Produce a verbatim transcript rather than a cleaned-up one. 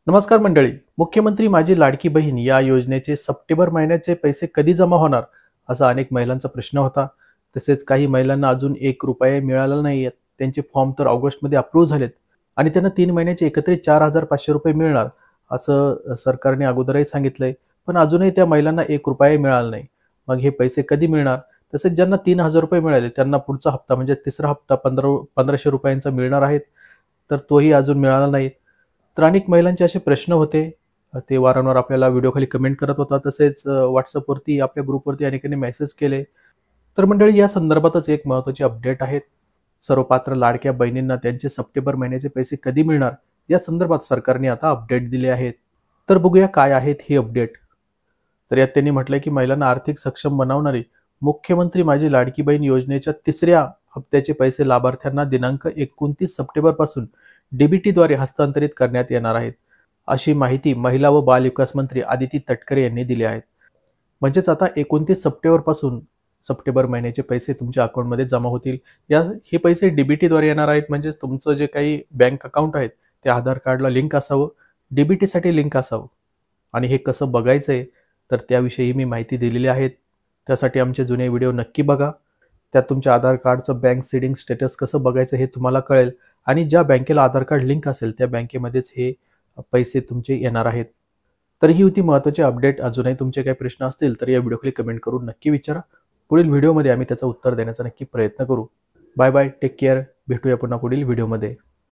नमस्कार मंडळी. मुख्यमंत्री माझी लाडकी बहीण या योजनेचे सप्टेंबर महिन्याचे पैसे कधी जमा होणार असा अनेक महिलांचा प्रश्न होता. तसेच काही महिलांना अजून एक रुपये मिळाला नाही आहेत. त्यांचे फॉर्म तर ऑगस्टमध्ये अप्रूव्ह झालेत आणि त्यांना तीन महिन्याचे एकत्रित चार हजार पाचशे रुपये मिळणार असं सरकारने अगोदरही सांगितलंय. पण अजूनही त्या महिलांना एक रुपया मिळाला नाही. मग हे पैसे कधी मिळणार? तसेच ज्यांना तीन हजार रुपये मिळाले त्यांना पुढचा हप्ता म्हणजे तिसरा हप्ता पंधरा पंधराशे रुपयांचा मिळणार आहे, तर तोही अजून मिळाला नाही. तर अनेक महिलांचे असे प्रश्न होते. ते वारंवार आपल्याला व्हिडिओखाली कमेंट करत होता. तसेच व्हॉट्सअपवरती आपल्या ग्रुपवरती अनेकांनी मेसेज केले. तर मंडळी या संदर्भातच एक महत्त्वाची अपडेट आहे. सर्व पात्र लाडक्या बहिणींना त्यांचे सप्टेंबर महिन्याचे पैसे कधी मिळणार या संदर्भात सरकारने आता अपडेट दिले आहेत. तर बघूया काय आहेत ही अपडेट. तर यात त्यांनी म्हटलंय की महिलांना आर्थिक सक्षम बनवणारी मुख्यमंत्री माझी लाडकी बहीण योजनेच्या तिसऱ्या हप्त्याचे पैसे लाभार्थ्यांना दिनांक एकोणतीस सप्टेंबर पासून डीबीटीद्वारे हस्तांतरित करण्यात येणार आहेत, अशी माहिती महिला व बालविकास मंत्री आदिती तटकरे यांनी दिली आहे. म्हणजेच आता एकोणतीस सप्टेंबर पासून सप्टेंबर महिन्याचे पैसे तुमच्या अकाउंटमध्ये जमा होतील. या हे पैसे डीबीटीद्वारे येणार आहेत. म्हणजेच तुमचं जे काही बँक अकाउंट आहे ते आधार कार्डला लिंक असावं, डीबीटीसाठी लिंक असावं. आणि हे कसं बघायचंय तर त्याविषयी मी माहिती दिलेली आहे. त्यासाठी आमचे जुने व्हिडिओ नक्की बघा. त्यात तुमच्या आधार कार्डचं बँक सीडिंग स्टेटस कसं बघायचं हे तुम्हाला कळेल. आणि ज्या बँकेला आधार कार्ड लिंक असेल त्या बँकेमध्येच हे पैसे तुमचे येणार आहेत. तर ही होती महत्त्वाची अपडेट. अजूनही तुमचे काही प्रश्न असतील तर या व्हिडिओखाली कमेंट करून नक्की विचारा. पुढील व्हिडिओमध्ये आम्ही त्याचं उत्तर देण्याचा नक्की प्रयत्न करू. Bye bye, take care. भेटूया पुन्हा पुढील व्हिडिओमध्ये.